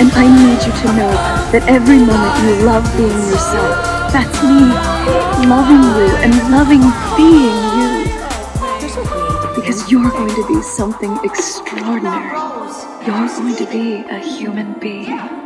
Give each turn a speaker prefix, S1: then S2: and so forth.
S1: And I need you to know that every moment you love being yourself, that's me loving you and loving being you. Because you're going to be something extraordinary. You're going to be a human being.